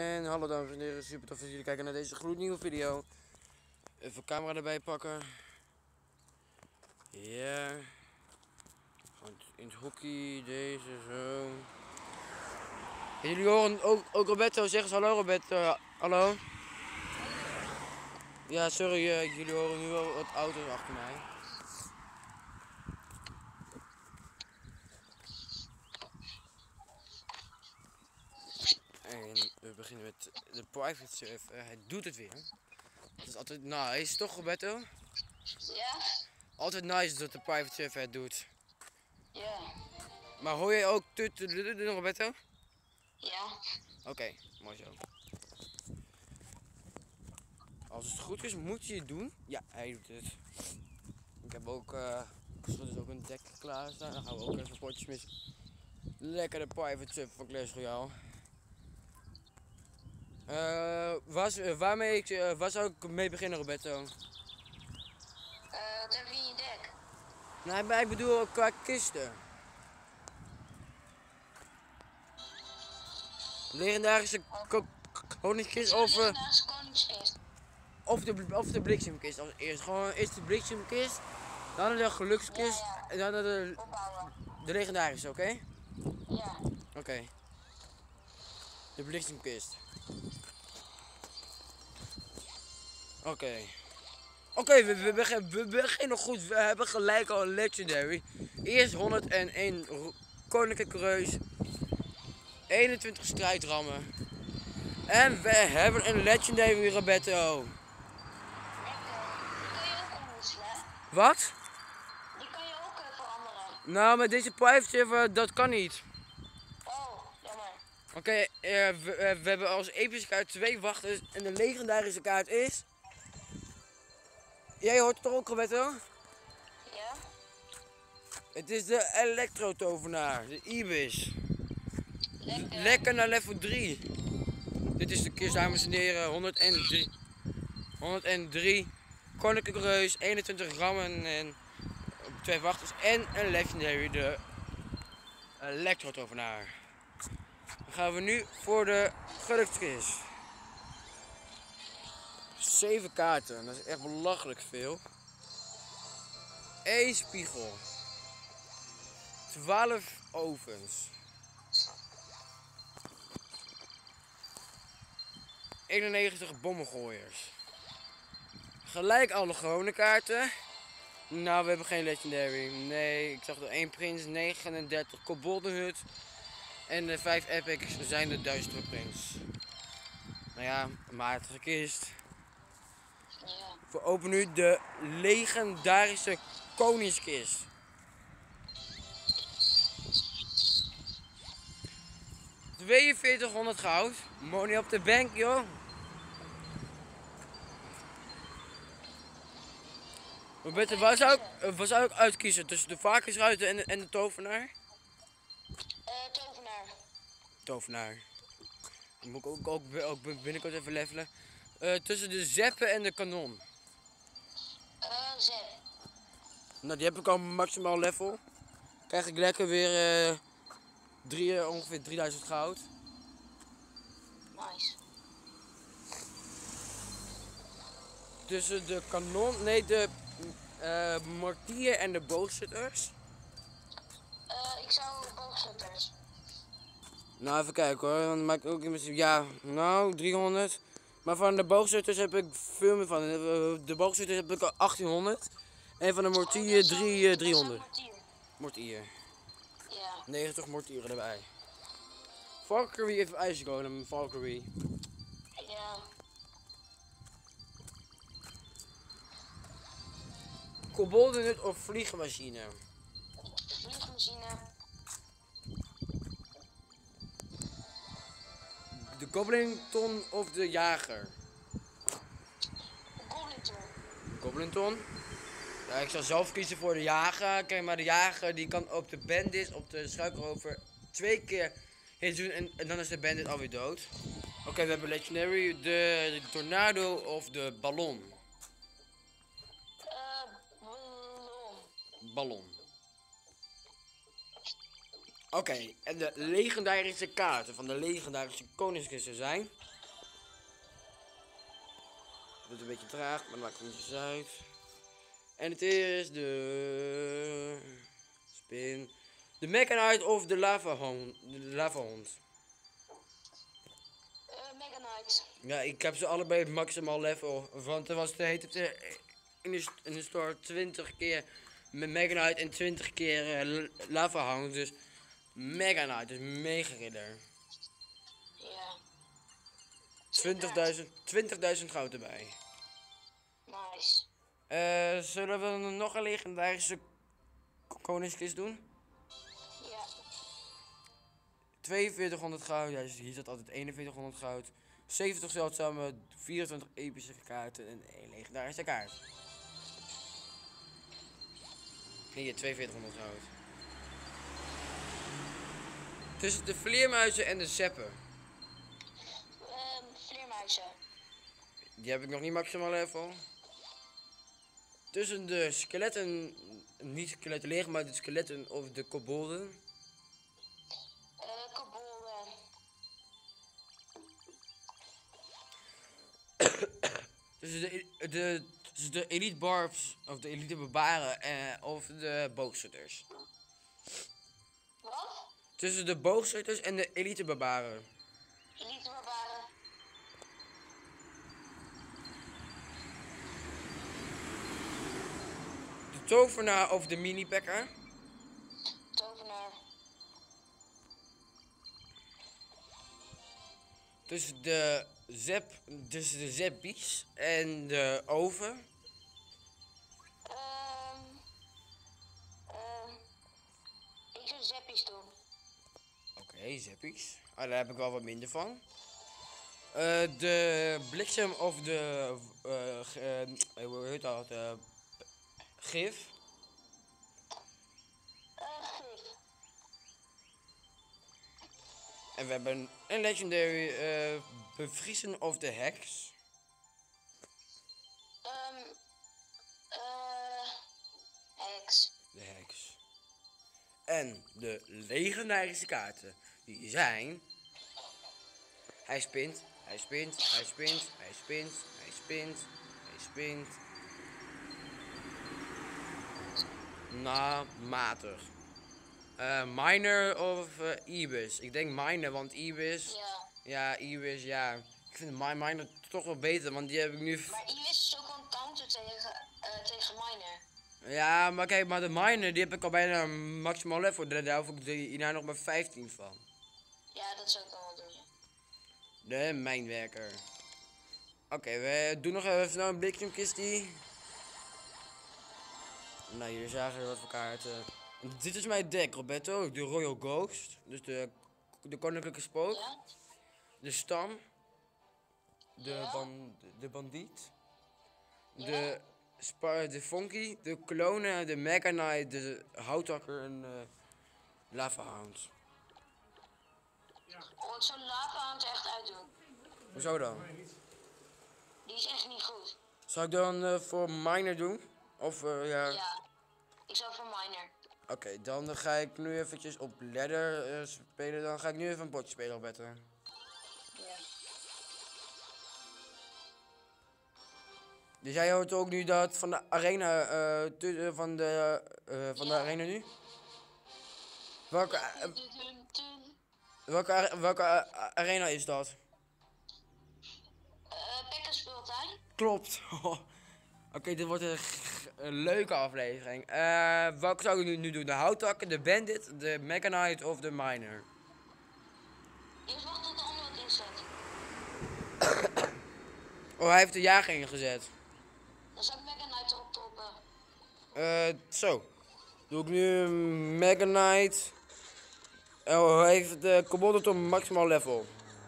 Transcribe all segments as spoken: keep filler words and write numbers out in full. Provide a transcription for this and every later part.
En hallo dames en heren, super tof dat jullie kijken naar deze gloednieuwe video. Even camera erbij pakken. Ja. Gewoon in het hockey, deze zo. En jullie horen ook, ook Roberto, zeg eens hallo Roberto, hallo. Ja, sorry, uh, jullie horen nu wel wat auto's achter mij. En we beginnen met de private surf. Uh, hij doet het weer. Dat is altijd nice, toch Roberto? Ja? Altijd nice dat de private surf het doet. Ja. Maar hoor je ook tut Roberto? Ja. Oké, okay, mooi zo. Als het goed is, moet je het doen. Ja, hij doet het. Ik heb ook, uh, dus ook een dek klaarstaan. Dan gaan we ook even potjes missen. Lekker de private surf van Clash Royale. Uh, waar, uh, waarmee ik, uh, waar zou ik mee beginnen, Roberto? Uh, wat heb je in je dek? Nee, maar ik bedoel qua kisten. Legendarische koningskist of, uh, of, de, of de bliksemkist als eerst. Gewoon eerst de bliksemkist, dan de gelukskist ja, ja. En dan de, de legendarische, oké? Okay? Ja. Oké. Okay. De bliksemkist. Oké. Okay. Oké, okay, we, we, we, we beginnen goed. We hebben gelijk al een legendary. Eerst honderdéén koninklijke reus. eenentwintig strijdrammen. En we hebben een legendary Roberto. Die kan je ook omwisselen. Wat? Die kan je ook uh, veranderen. Nou, met deze private server, dat kan niet. Oh, jammer. Oké, okay, uh, we, uh, we hebben als epische kaart twee wachters en de legendarische kaart is... Jij hoort het toch ook, Roberto? Ja. Het is de Elektro-tovenaar, de Ibis. Lekker. Lekker naar level drie. Dit is de kist, dames en heren, honderddrie. honderddrie. Koninklijke reus, eenentwintig rammen en twee wachters en een legendary, de Elektro-tovenaar. Dan gaan we nu voor de gelukskist. zeven kaarten, dat is echt belachelijk veel. één spiegel. twaalf ovens. eenennegentig bommengooiers. Gelijk alle gewone kaarten. Nou, we hebben geen legendary. Nee, ik zag er één prins, negenendertig koboldenhut. En de vijf epics zijn de duistere prins. Nou ja, een matige kist. Ja. We openen nu de legendarische koningskist. tweeënveertighonderd goud. Money op de bank, joh. Roberto, waar zou ik, waar zou ik uitkiezen? Tussen de varkensruiter en de, en de tovenaar? Uh, tovenaar. Tovenaar. Dan moet ik ook, ook, ook binnenkort even levelen. Uh, tussen de zeppen en de kanon. Uh, zep. Nou, die heb ik al maximaal level. Krijg ik lekker weer uh, drie, uh, ongeveer drieduizend goud. Nice. Tussen de kanon, nee de uh, mortier en de boogschutters. Uh, ik zou boogschutters. Nou, even kijken hoor, want dan maak ik ook in principe, ja, nou, driehonderd. Maar van de boogschutters heb ik veel meer van. De boogschutters heb ik al achttienhonderd. En van de mortier drie, driehonderd. Mortier. Ja. negentig mortieren erbij. Valkyrie even ijs golem, Valkyrie. Ja. Koboldenhut of vliegenmachine? Vliegmachine. De Goblinton of de jager? Goblinton. Goblinton? Ja, ik zou zelf kiezen voor de jager. Kijk, maar de jager die kan op de bandit, op de struikrover twee keer hits doen en, en dan is de bandit alweer dood. Oké, okay, we hebben legendary, de, de tornado of de ballon. Uh, ballon. Ballon. Oké, okay, en de legendarische kaarten van de legendarische koningskisten zijn... wordt een beetje traag, maar dat maakt niet zo uit. En het is de spin. De Mechanite of de lavahond. De lavahond. Uh, Mega Knight. Ja, ik heb ze allebei maximaal level. Want er was de heet het, eh, in, de, in de store twintig keer met Mechanite en twintig keer uh, lavahond. Dus Mechanite, dus mega ridder. Ja. twintigduizend goud erbij. Nice. Uh, zullen we nog een legendarische koningskist doen? Ja. tweeënveertighonderd goud, ja, dus hier staat altijd eenenveertighonderd goud. zeventig zeldzame, vierentwintig epische kaarten en één legendarische kaart. Hier, tweeënveertighonderd goud. Tussen de vleermuizen en de zeppen. Um, vleermuizen. Die heb ik nog niet maximaal level. Tussen de skeletten, niet skeletten leeg, maar de skeletten of de kobolden. Uh, kobolden. Tussen de, de, tussen de elite barbs, of de elite barbaren, eh, of de boogschutters. Wat? Tussen de boogschutters en de elite barbaren. Elite barbaren. De tovenaar of de mini-packer. Tovenaar. Tussen de zep, tussen de zeppies en de oven. Um, uh, ik zou zeppies doen. Oké, okay, zeppies. Ah, daar heb ik wel wat minder van. Uh, de bliksem of de, uh, uh, hoe heet dat, uh, gif. Uh, gif. En we hebben een legendary uh, bevriezen of de heks. Um, uh, heks. De heks. En de legendarische kaarten, die zijn... Hij spint, hij spint, hij spint, hij spint, hij spint, hij spint. Nou, matig. Uh, miner of uh, Ibis? Ik denk miner, want Ibis... Ja. Ja, Ibis, ja. Ik vind de miner toch wel beter, want die heb ik nu... Maar Ibis is ook een counter tegen, uh, tegen miner. Ja, maar kijk, maar de miner, die heb ik al bijna maximaal level. Daar, daar hoef ik hierna nog maar vijftien van. Ja, dat zou ik dan wel doen, ja. De mijnwerker. Oké, okay, we doen nog even snel een bliksemkistie. Nou, hier zagen we wat voor kaarten. Dit is mijn deck, Roberto. De Royal Ghost. Dus de, de koninklijke spook. Ja? De stam. De, Ja? ban, de, de bandiet. Ja? De, spa, de funky. De klonen. De Mega Knight. De houthakker en uh, lavahound. Oh, ik zou lavahound echt uitdoen. Hoezo dan? Die is echt niet goed. Zal ik dan uh, voor miner doen? Of uh, ja... Ja, ik zou voor miner. Oké, okay, dan ga ik nu eventjes op ladder uh, spelen. Dan ga ik nu even een potje spelen op better. Ja. Dus jij hoort ook nu dat van de arena, uh, tu, uh, van de, uh, van Ja. de arena nu? Welke, uh, Dun, dun, dun. welke, welke uh, arena is dat? Uh, Bekker speeltuin. Klopt. Oké, okay, dit wordt een, een leuke aflevering. Uh, welke zou ik nu, nu doen? De houthakker, de bandit, de Mega Knight of de miner? Eerst wacht tot de ander wat inzet. Oh, hij heeft de jager ingezet. Dan zou ik Mega Knight erop toppen. Uh, zo. Doe ik nu Mega Knight. Oh, hij heeft de kobolden tot maximaal level.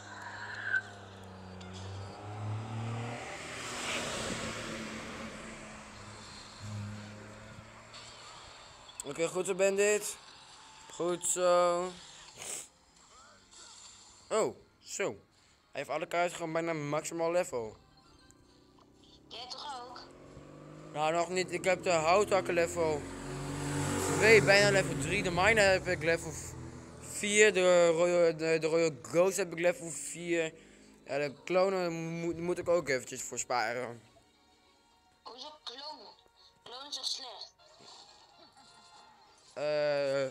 Oké, okay, goed zo, bandit. Goed zo. Oh, zo. Hij heeft alle kaarten gewoon bijna maximaal level. Jij toch ook? Nou, nog niet. Ik heb de houthakker level twee, bijna level drie. De miner heb ik level vier. De Royal, de, de Royal Ghost heb ik level vier. Ja, de klonen moet, moet ik ook eventjes voor sparen. Hoezo klonen? Klonen is toch slecht? Eh...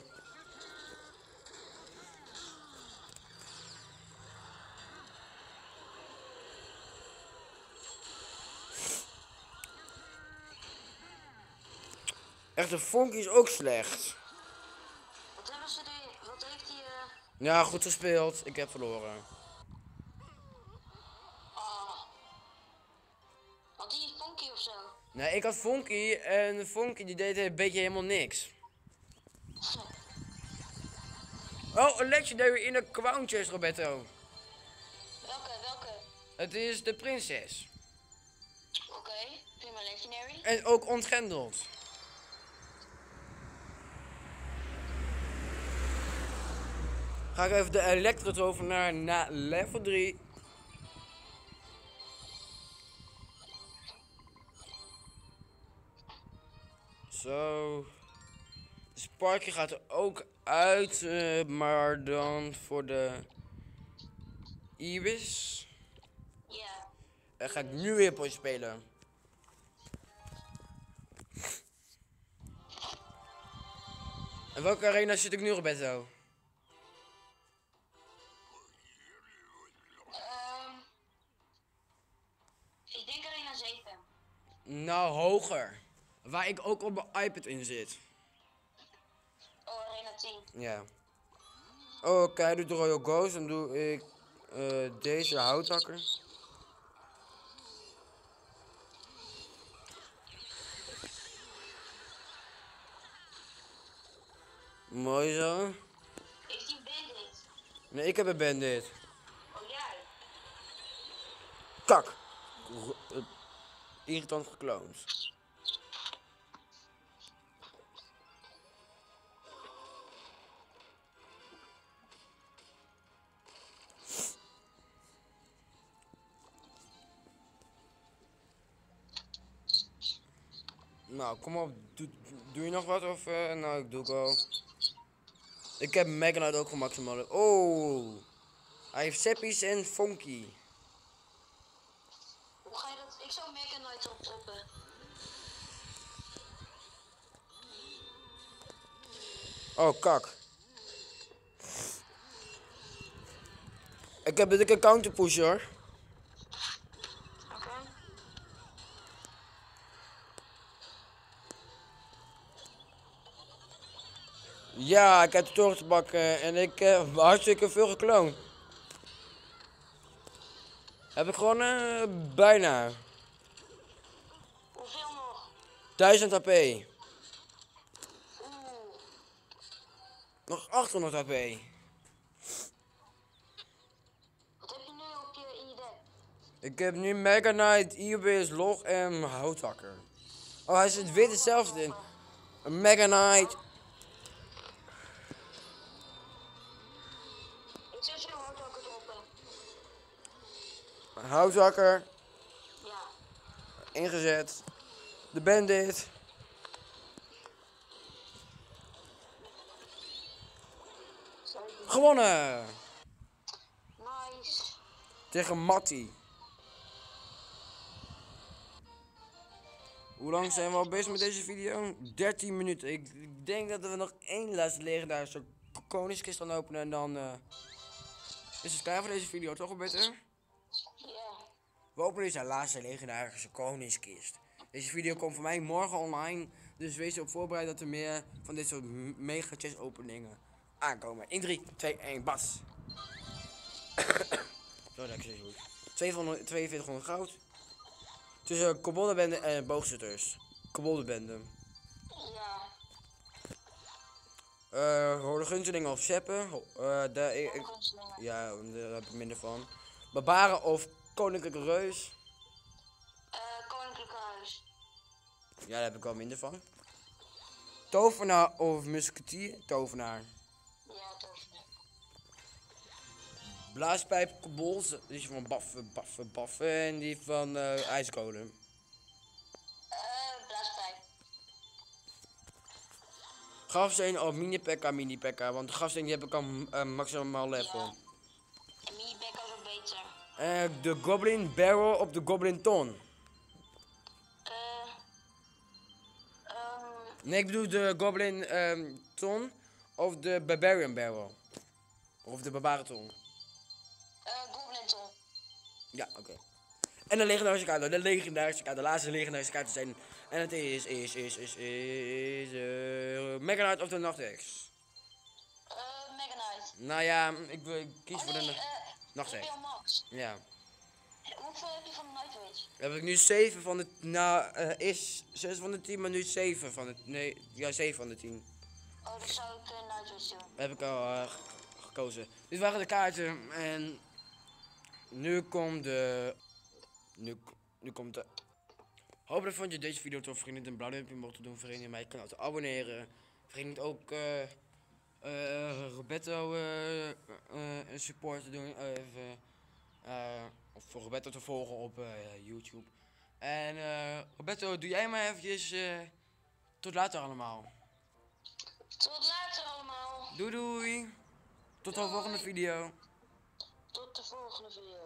Echt, de Fonky is ook slecht. Wat hebben ze er... Wat heeft hij... eh Ja, goed gespeeld. Ik heb verloren. ah. Had hij funky of zo? Nee, ik had Fonky en de Fonky die deed een beetje helemaal niks. Oh, een legendary in de crown chest, Roberto. Welke? Welke? Het is de prinses. Oké, okay. Prima legendary. En ook ontgrendeld. Ga ik even de elektrotovenaar naar level drie. Zo. De Sparky gaat er ook uit, uh, maar dan voor de Ibis. Ja. En ga ik nu weer potje spelen. En welke arena zit ik nu, Roberto? Um, ik denk arena zeven. Nou, hoger. Waar ik ook op mijn iPad in zit. Oh, arena tien. Ja. Oh, oké, okay, doe de Royal Ghost. Dan doe ik uh, deze houthakker. Mooi zo. Heeft hij een bandit? Nee, ik heb een bandit. Oh, jij? Kak. R irritant gekloond. Nou, kom op. Doe, doe je nog wat? Of, uh, nou, ik doe het al. Ik heb Mega Knight ook gemaximaal. Oh. Hij heeft Seppies en Funky. Hoe ga je dat? Ik zou Mega Knight optroppen. Oh, kak. Ik heb dit een counter push hoor. Oké. Okay. Ja, ik heb de toren te bakken en ik heb uh, hartstikke veel gekloond. Heb ik gewoon uh, bijna. Hoeveel nog? duizend H P. Oeh. Nog achthonderd H P. Wat heb je nu op je, in je deck? Ik heb nu Mega Knight, Ibis, Log en Houthakker. Oh, hij zit weer hetzelfde in. Een Mega Knight. Ik zou zo Houthakker droppen. Houthakker. Ja. Ingezet. De bandit. Gewonnen! Nice. Tegen Matty. Hoe lang zijn we al bezig met deze video? dertien minuten. Ik, ik denk dat we nog één laatste legendarische koningskist gaan openen en dan uh, is het klaar voor deze video, toch Roberto? Ja. We openen deze laatste legendarische koningskist. Deze video komt voor mij morgen online, dus wees erop voorbereid dat er meer van dit soort mega chest openingen aankomen. In drie, twee, één, bas! Zo, dat is goed. tweeënveertighonderd goud. Tussen koboldenbende en boogzitters. Koboldenbende. Ja. Uh, Hoorde gunsteling of Seppen. Uh, daar, ik, ik, Gunsteling. ja, daar heb ik minder van. Barbaren of Koninklijke Reus. Uh, Koninklijke Huis. Ja, daar heb ik wel minder van. Tovenaar of Musketier. Tovenaar. Ja, tovenaar. Blaaspijp, kobols. Die van baffen, baffen, baffen. En die van uh, ijskolen. Uh, blaaspijp. Grafsteen of mini-pekka, mini-pekka. Want de grafsteen die heb ik al uh, maximaal level. Ja. En mini-pekka is ook beter. Eh, de Goblin Barrel of de Goblin Ton? Eh. ehm Nee, ik bedoel de Goblin ehm, Ton of de Barbarian Barrel. Of de Barbarenton. eh Goblin Ton. Ja, oké. En de legendarische kaart, de legendarische kaart, de laatste legendarische kaart te zijn. En het is, is, is, is, is, uh, Mega Knight of the Nachtex. Eh, Mega Knight. Nou ja, ik, wil- ik kies Oh voor nee, de eh. Nachtex. Imperial Max. Ja. Hoeveel heb je van de Nightwitch? Dan heb ik nu zeven van de, nou, eh, is zes van de tien, maar nu zeven van de, nee, ja, zeven van de tien. Oh, dan zou ik uh, Nightwitch doen. Heb ik al eh, g- gekozen. Dit waren de kaarten en nu komt de, nu, nu komt de, hopelijk vond je deze video tof. Vergeet niet een blauw duimpje omhoog te doen. Vergeet niet mijn kanaal te abonneren. Vergeet niet ook eh eh, Roberto eh, eh, een support te doen. eh, even, eh, of voor Roberto te volgen op eh, YouTube. En eh, Roberto, doe jij maar eventjes eh, tot later allemaal. Tot later allemaal. Doei doei. Tot de Doei. volgende video. Tot de volgende video.